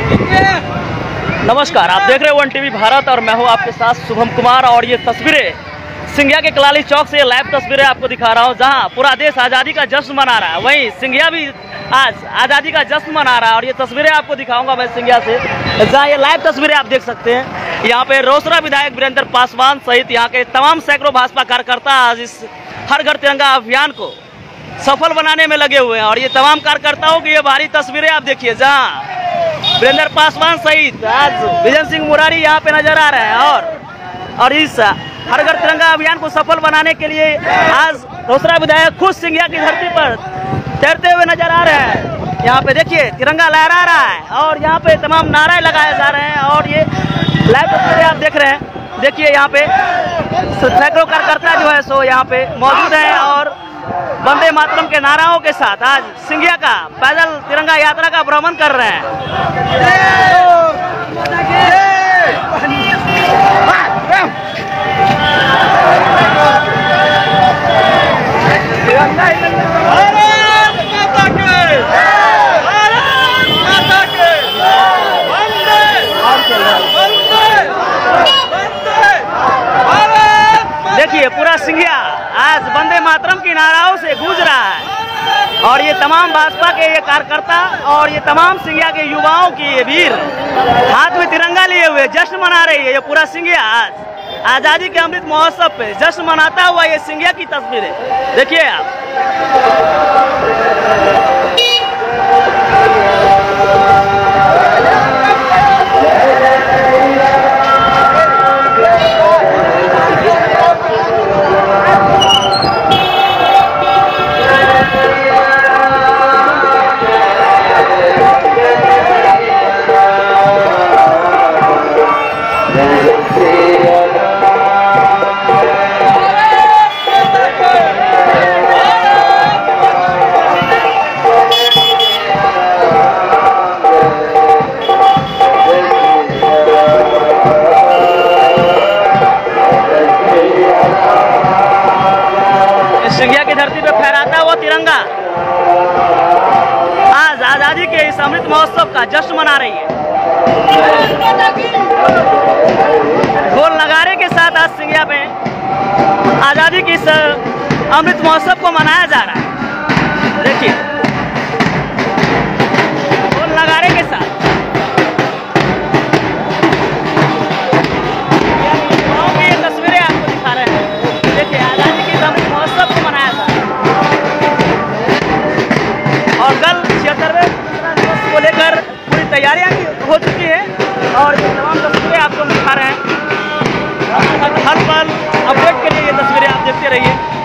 नमस्कार, आप देख रहे हैं वन टीवी भारत और मैं हूं आपके साथ शुभम कुमार। और ये तस्वीरें सिंघिया के कलाली चौक से लाइव तस्वीरें आपको दिखा रहा हूं, जहां पूरा देश आज़ादी का जश्न मना रहा है। वहीं सिंघिया भी आज आज़ादी का जश्न मना रहा है और ये तस्वीरें आपको दिखाऊंगा मैं सिंघिया से, जहां ये लाइव तस्वीरें आप देख सकते हैं। यहाँ पे रोसड़ा विधायक वीरेंद्र पासवान सहित यहाँ के तमाम सैकड़ों भाजपा कार्यकर्ता आज इस हर घर तिरंगा अभियान को सफल बनाने में लगे हुए हैं। और ये तमाम कार्यकर्ताओं की ये भारी तस्वीरें आप देखिए, जहाँ वीरेंद्र पासवान सहित आज विजय सिंह मुरारी यहाँ पे नजर आ रहे हैं। और इस हर घर तिरंगा अभियान को सफल बनाने के लिए आज रोसड़ा विधायक खुद सिंघिया की धरती पर तैरते हुए नजर आ रहे हैं। यहाँ पे देखिए तिरंगा लहरा रहा है और यहाँ पे तमाम नारे लगाए जा रहे हैं। और ये लाइव तस्वीरें आप देख रहे हैं, देखिए यहाँ पे सैकड़ों कार्यकर्ता जो है सो यहाँ पे मौजूद है और वंदे मातरम के नाराओं के साथ आज सिंघिया का पैदल तिरंगा यात्रा का भ्रमण कर रहे हैं। देखिए पूरा सिंघिया आज वंदे मातरम की नाराओं से गूंज रहा है। और ये तमाम भाजपा के ये कार्यकर्ता और ये तमाम सिंघिया के युवाओं की ये वीर हाथ में तिरंगा लिए हुए जश्न मना रही है। ये पूरा सिंघिया आज आज़ादी के अमृत महोत्सव पे जश्न मनाता हुआ ये सिंघिया की तस्वीर है, देखिए आप। सिंघिया की धरती पे फहराता हुआ तिरंगा आज आजादी के इस अमृत महोत्सव का जश्न मना रही है। ढोल नगाड़े के साथ आज सिंघिया में आजादी के इस अमृत महोत्सव को मनाया जा रहा है। देखिए ढोल नगाड़े के साथ ये तस्वीरें आपको दिखा रहे हैं। देखिए आजादी के इस अमृत महोत्सव को मनाया जा रहा है और कल 76वें दिवस को लेकर पूरी तैयारियां हो चुकी है। और ये तमाम तस्वीरें आपको दिखा रहे हैं। हर पल अपडेट के लिए ये तस्वीरें आप देखते रहिए।